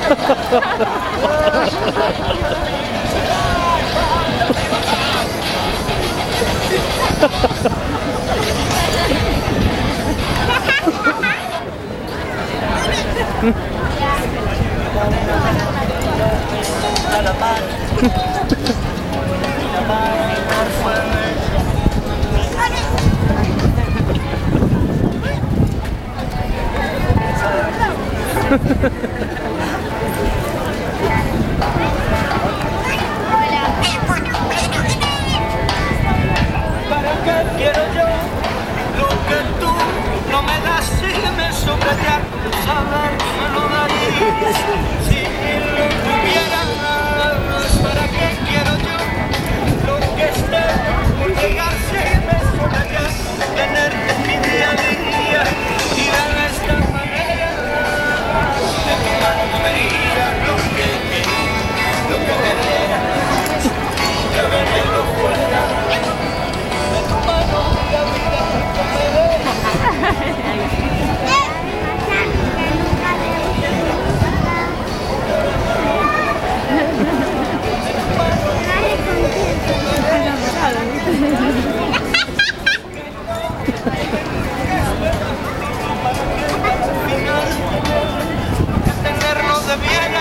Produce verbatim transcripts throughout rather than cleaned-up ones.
¿Para qué quiero yo lo que tú no me das? Si me sobra ya saber, me lo darías. Si lo tuvieras, ¿para qué quiero yo lo que esté por llegar? Si me sobra ya tenerte en mi día a día y de esta manera de tu mano no vería lo que lo que quería, que venirlo fuera. Tenerlo de bien.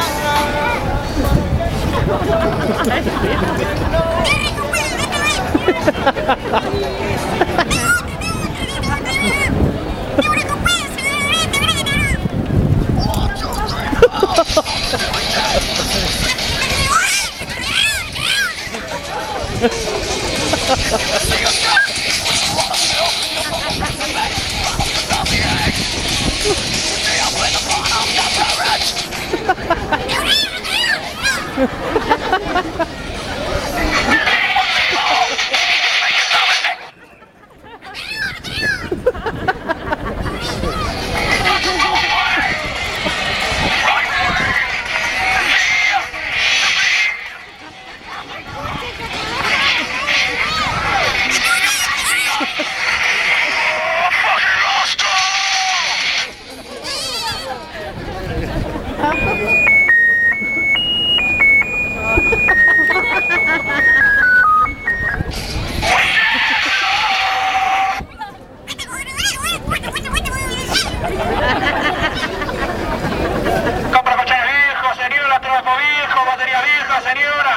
Compra coches viejos, señora, trapo viejo, batería vieja, señora.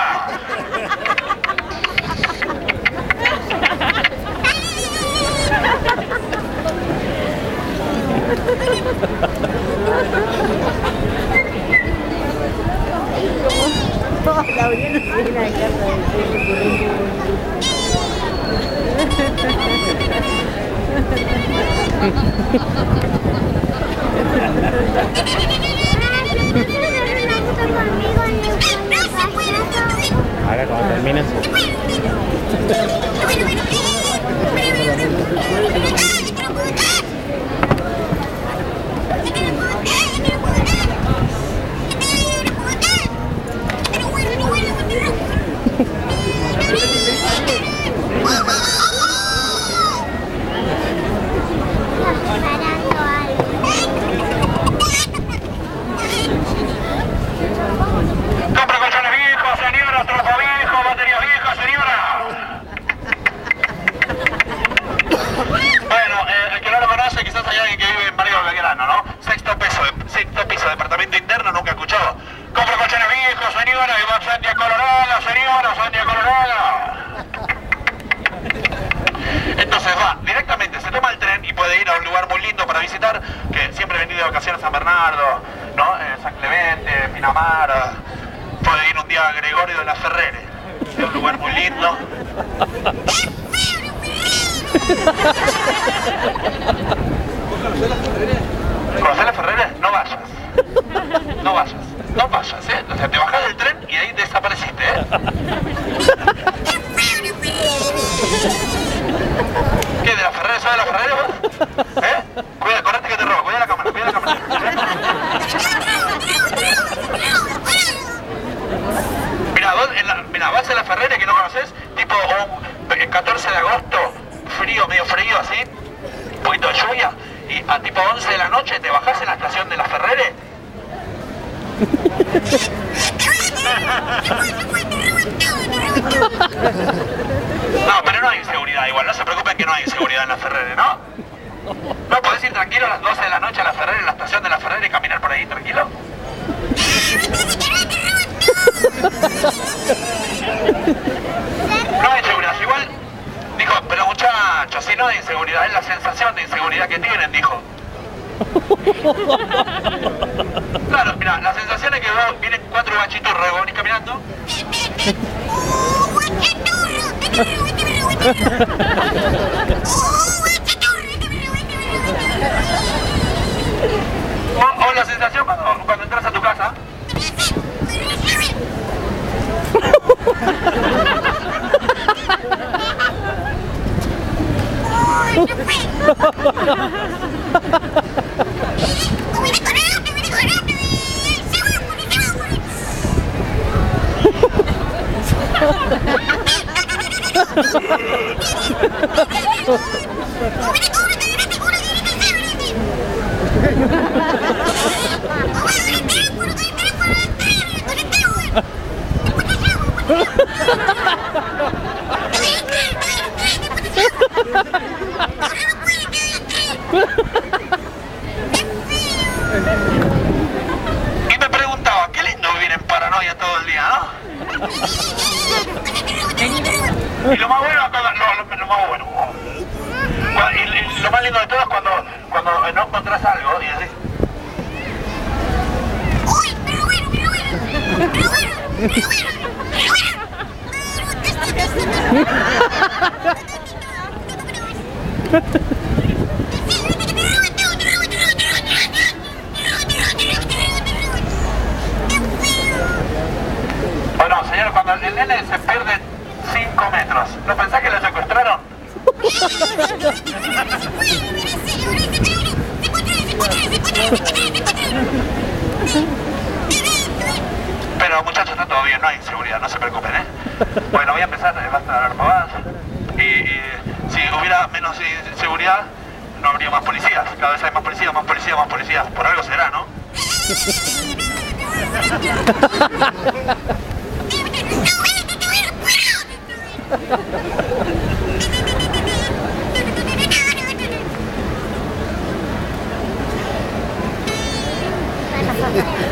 La Uriel no tiene una carta de Ahora cuando termines. Compra colchones viejos, señora, trapo viejo, batería vieja, señora. Bueno, eh, el que no lo conoce, quizás hay alguien que vive en Barrio Belgrano, ¿no? Sexto piso, sexto piso, departamento interno, nunca escuchó. Compra colchones viejos, señora, y va Sandia Colorada, señora, Sandia Colorada. Entonces va, directamente se toma el tren y puede ir a un lugar muy lindo para visitar, que siempre he venido de vacaciones a San Bernardo, ¿no? Eh, San Clemente, Pinamar, puede ir un día a Gregorio de la Ferrere, es un lugar muy lindo. ¿Conocés la Ferrere? No vayas, no vayas, no vayas, ¿eh? O sea, te bajás del tren y ahí desapareciste, ¿eh? ¿Qué? ¿De la Ferrere? ¿Sos de la Ferrere vos? ¿Eh? Cuida, correte que te robo, cuida la cámara, cuida la cámara. Mira, vos, en la, mira, vas a la Ferrere que no conoces, tipo un el catorce de agosto, frío, medio frío así, un poquito de lluvia, y a tipo once de la noche te bajás en la estación de la Ferrere No, pero no hay inseguridad igual, no se preocupen que no hay inseguridad en la Ferrere, ¿no? ¿No podés ir tranquilo a las doce de la noche a la Ferrere, en la estación de la Ferrere y caminar por ahí tranquilo? No hay inseguridad, igual dijo, pero muchachos, si no hay inseguridad, es la sensación de inseguridad que tienen, dijo. Claro, mira, la sensación es que vos, vienen cuatro guachiturros y vos venís caminando. O, o la sensación cuando, cuando entras a tu casa. Y me preguntaba, qué lindo vivir en paranoia todo el día, ¿no? Y lo más bueno, lo, lo, lo más bueno, y, y lo más lindo de todo es cuando, cuando no encontrás algo y decís, uy, pero bueno, pero bueno, pero bueno, pero bueno, pero bueno. Bueno, señor, cuando el nene se pierde cinco metros, ¿no pensás que lo secuestraron? Pero muchachos, está todo bien, no hay inseguridad, no se preocupen, ¿eh? Bueno, voy a empezar, basta de hablar pavadas. Y, y si hubiera menos inseguridad, no habría más policías. Cada vez hay más policías, más policías, más policías. Por algo será, ¿no? Ha ha ha.